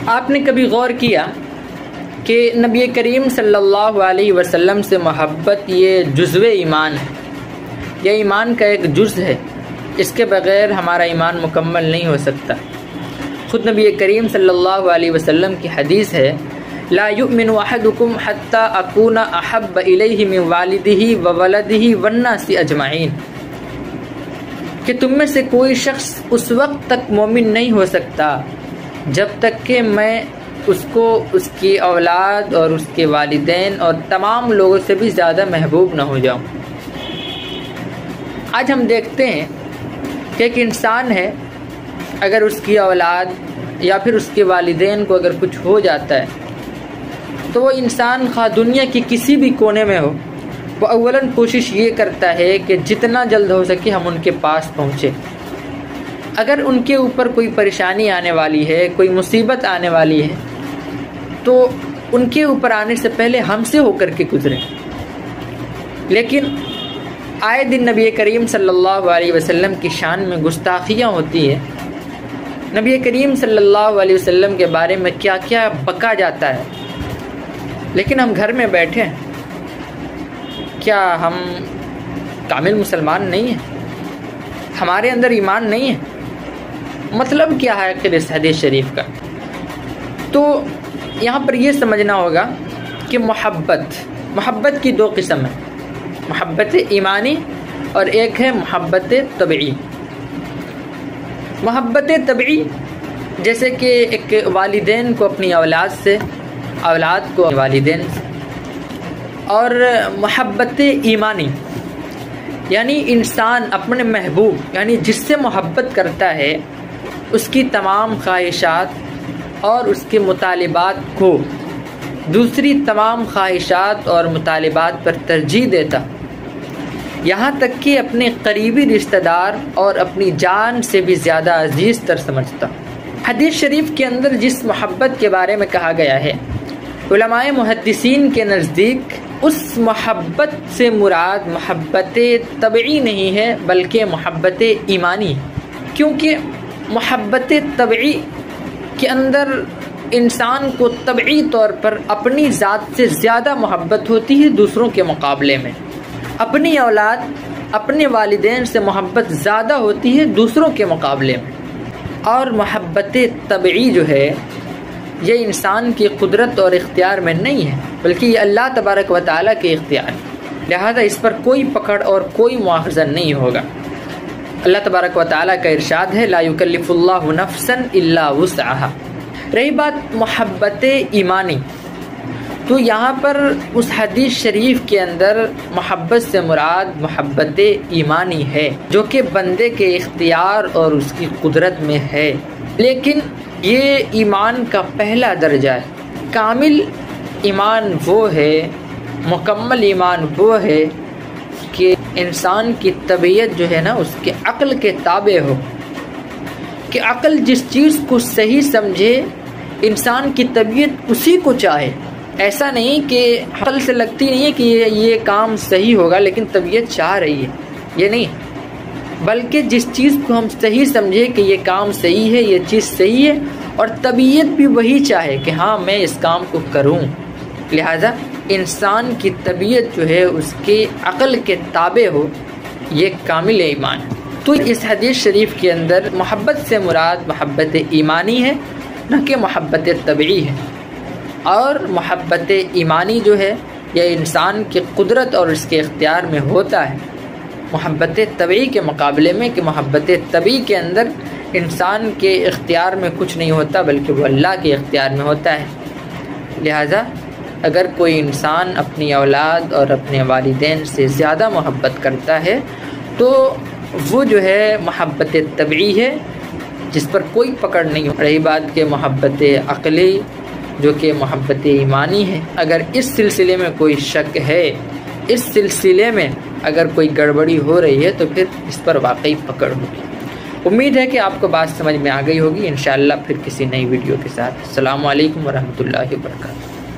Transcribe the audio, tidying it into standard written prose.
آپ نے کبھی غور کیا کہ نبی کریم صلی اللہ علیہ وسلم سے محبت یہ جزو ایمان ہے، یہ ایمان کا ایک جز ہے، اس کے بغیر ہمارا ایمان مکمل نہیں ہو سکتا۔ خود نبی کریم صلی اللہ علیہ وسلم کی حدیث ہے، لا یؤمن احدکم حتی اکون احب الیہ من والدہ وولدہ والناس اجمعین، کہ تم میں سے کوئی شخص اس وقت تک مومن نہیں ہو سکتا جب تک کہ میں اس کو اس کی اولاد اور اس کے والدین اور تمام لوگوں سے بھی زیادہ محبوب نہ ہو جاؤں۔ آج ہم دیکھتے ہیں کہ ایک انسان ہے، اگر اس کی اولاد یا پھر اس کے والدین کو اگر کچھ ہو جاتا ہے تو وہ انسان خواہ دنیا کی کسی بھی کونے میں ہو، وہ اولاً کوشش یہ کرتا ہے کہ جتنا جلد ہو سکے ہم ان کے پاس پہنچے۔ اگر ان کے اوپر کوئی پریشانی آنے والی ہے، کوئی مصیبت آنے والی ہے، تو ان کے اوپر آنے سے پہلے ہم سے ہو کر کے گزریں۔ لیکن آئے دن نبی کریم صلی اللہ علیہ وسلم کی شان میں گستاخیاں ہوتی ہیں، نبی کریم صلی اللہ علیہ وسلم کے بارے میں کیا کیا بکا جاتا ہے، لیکن ہم گھر میں بیٹھے ہیں۔ کیا ہم کامل مسلمان نہیں ہیں؟ ہمارے اندر ایمان نہیں ہے؟ مطلب کیا ہے آخر اس حدیث شریف کا؟ تو یہاں پر یہ سمجھنا ہوگا کہ محبت کی دو قسم ہیں، محبت ایمانی اور ایک ہے محبت طبعی۔ محبت طبعی جیسے کہ ایک والدین کو اپنی اولاد سے، اولاد کو والدین سے، اور محبت ایمانی یعنی انسان اپنے محبوب یعنی جس سے محبت کرتا ہے اس کی تمام خواہشات اور اس کے مطالبات کو دوسری تمام خواہشات اور مطالبات پر ترجیح دیتا، یہاں تک کہ اپنے قریبی رشتہ دار اور اپنی جان سے بھی زیادہ عزیز تر سمجھتا۔ حدیث شریف کے اندر جس محبت کے بارے میں کہا گیا ہے، علماء محدثین کے نزدیک اس محبت سے مراد محبت طبعی نہیں ہے بلکہ محبت ایمانی، کیونکہ محبت طبعی کے اندر انسان کو طبعی طور پر اپنی ذات سے زیادہ محبت ہوتی ہے دوسروں کے مقابلے میں، اپنی اولاد، اپنے والدین سے محبت زیادہ ہوتی ہے دوسروں کے مقابلے میں۔ اور محبت طبعی جو ہے یہ انسان کی قدرت اور اختیار میں نہیں ہے بلکہ یہ اللہ تبارک و تعالیٰ کے اختیار ہے، لہذا اس پر کوئی پکڑ اور کوئی مواخذہ نہیں ہوگا۔ اللہ تبارک و تعالیٰ کا ارشاد ہے، لا یکلف اللہ نفسا الا وسعها۔ رہی بات محبت ایمانی، تو یہاں پر اس حدیث شریف کے اندر محبت سے مراد محبت ایمانی ہے جو کہ بندے کے اختیار اور اس کی قدرت میں ہے، لیکن یہ ایمان کا پہلا درجہ ہے۔ کامل ایمان وہ ہے، مکمل ایمان وہ ہے کہ انسان کی طبیعت جو ہے نا اس کے عقل کے تابع ہو، کہ عقل جس چیز کو صحیح سمجھے انسان کی طبیعت اسی کو چاہے۔ ایسا نہیں کہ عقل سے لگتی نہیں ہے کہ یہ کام صحیح ہوگا لیکن طبیعت چاہ رہی ہے، یہ نہیں، بلکہ جس چیز کو ہم صحیح سمجھے کہ یہ کام صحیح ہے، یہ چیز صحیح ہے، اور طبیعت بھی وہی چاہے کہ ہاں میں اس کام کو کروں، لہذا انسان کی طبیعت جو ہے اس کے عقل کے تابع ہو، یہ کامل ایمان ہے۔ تو اس حدیث شریف کے اندر محبت سے مراد محبت ایمانی ہے نہ کہ محبت طبعی ہے، اور محبت ایمانی جو ہے یہ انسان کی قدرت اور اس کے اختیار میں ہوتا ہے محبت طبعی کے مقابلے میں، کہ محبت طبعی کے اندر انسان کے اختیار میں کچھ نہیں ہوتا بلکہ وہ اللہ کے اختیار میں ہوتا ہے۔ لہذا اگر کوئی انسان اپنی اولاد اور اپنے والدین سے زیادہ محبت کرتا ہے تو وہ جو ہے محبت طبعی ہے جس پر کوئی پکڑ نہیں ہو۔ رہی بات کہ محبت عقلی جو کہ محبت ایمانی ہے، اگر اس سلسلے میں کوئی شک ہے، اس سلسلے میں اگر کوئی گڑبڑی ہو رہی ہے تو پھر اس پر واقعی پکڑ ہوگی۔ امید ہے کہ آپ کو بات سمجھ میں آ گئی ہوگی، انشاءاللہ پھر کسی نئی ویڈیو کے ساتھ۔ السلام علیکم ورحمۃ اللہ وبرکاتہ۔